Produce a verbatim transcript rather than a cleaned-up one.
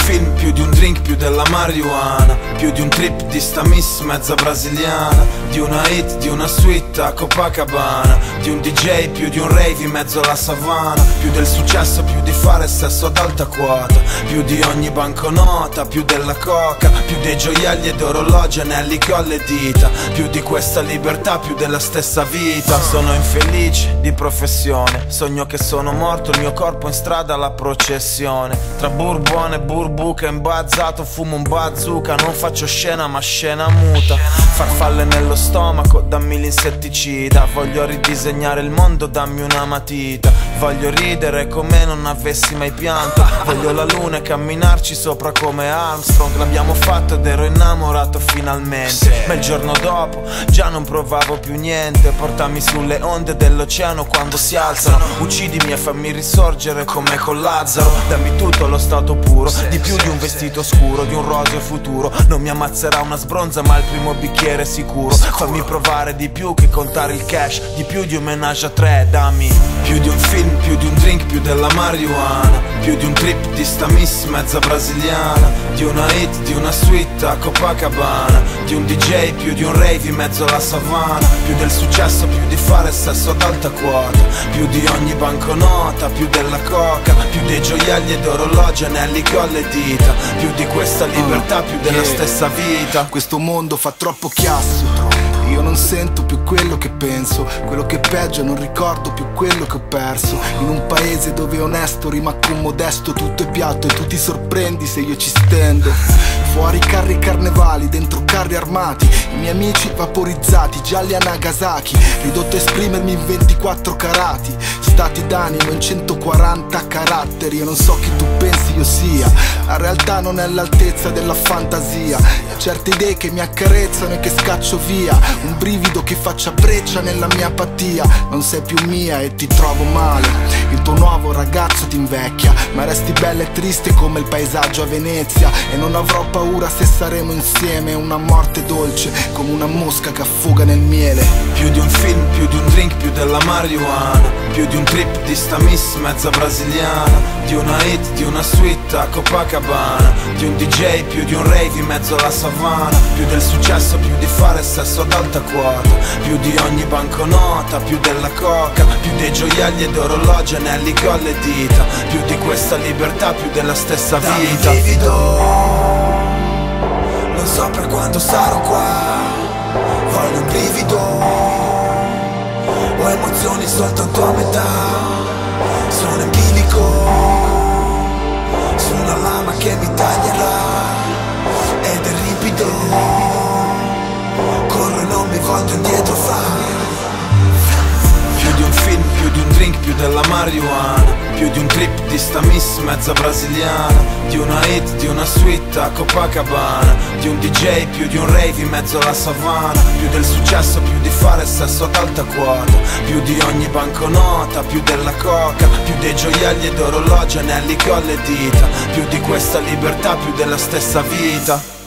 film, più di un drink, più della marijuana, più di un trip di sta miss mezza brasiliana, di una hit, di una suite a Copacabana, di un D J, più di un rave in mezzo alla savana, più del successo, più di fare sesso ad alta quota, più di ogni banconota, più della coca, più dei gioielli ed orologi, anelli che ho alle dita, più di questa libertà, più della stessa vita. Sono infelice di professione, sogno che sono morto, il mio corpo in strada alla processione, tra burbone e burbuca imbazzato, fumo un bazooka, non faccio scena ma scena muta, farfalle nello stomaco, dammi l'insetticida, voglio ridisegnare il mondo, dammi una matita, voglio ridere come non avessi mai pianto, voglio la luna e camminarci sopra come Armstrong, l'abbiamo fatto ed ero innamorato finalmente, ma il giorno dopo già non provavo più niente, portami sulle onde dell'oceano quando si alzano, uccidimi e fammi risorgere come con Lazzaro, dammi tutto allo stato puro, di più di un vestito scuro, di un roseo futuro, non mi ammazzerà una sbronza ma il primo bicchiere sicuro, fammi provare di più che contare il cash, di più di un menage a tre, dammi più di un film, più di un drink, più della marijuana, più di un trip di sta miss mezza brasiliana, di una hit, di una suite a Copacabana, di un D J, più di un rave in mezzo alla savana, più del successo, più di fare sesso ad alta quota, più di ogni banconota, più della coca, più dei gioielli ed orologi, anelli che ho alle dita, più di questa libertà, più della stessa vita. Questo mondo fa troppo chiasso, io non sento più quello che penso, quello che peggio non ricordo più quello che ho perso, in un paese dove onesto rima con modesto, tutto è piatto e tu ti sorprendi se io ci stendo. Fuori carri carnevali, dentro carri armati, i miei amici vaporizzati, gialli a Nagasaki, ridotto a esprimermi in ventiquattro carati, stati d'animo in centoquaranta caratteri, io non so chi tu pensi io sia, la realtà non è all'altezza della fantasia, certe idee che mi accarezzano e che scaccio via, un brivido che faccia breccia nella mia apatia, non sei più mia e ti trovo male, il tuo nuovo ragazzo ti invecchia, ma resti bella e triste come il paesaggio a Venezia, e non avrò paura se saremo insieme, una morte dolce come una mosca che affoga nel miele. Più di un film, più di un drink, più della marijuana, più di un trip di sta miss mezza brasiliana, di una hit, di una suite a Copacabana, di un D J, più di un rave in mezzo alla savana, più del successo, più di fare sesso ad alta quota, più di ogni banconota, più della coca, più dei gioielli ed orologi, anelli che ho alle dita, più di questa libertà, più della stessa vita. Dammi vivido, non so per quanto sarò qua, voglio un brivido, ho emozioni soltanto a metà, sono in bilico, su una lama che mi taglierà, ed è ripido, corro e non mi volto indietro fa. Più di un film, più di un drink, più della marijuana, più di un trip di sta miss mezza brasiliana, di una hit, di una suite a Copacabana, di un D J, più di un rave in mezzo alla savana, più del successo, più di fare sesso ad alta quota, più di ogni banconota, più della coca, più dei gioielli ed orologi, anelli che ho alle dita, più di questa libertà, più della stessa vita.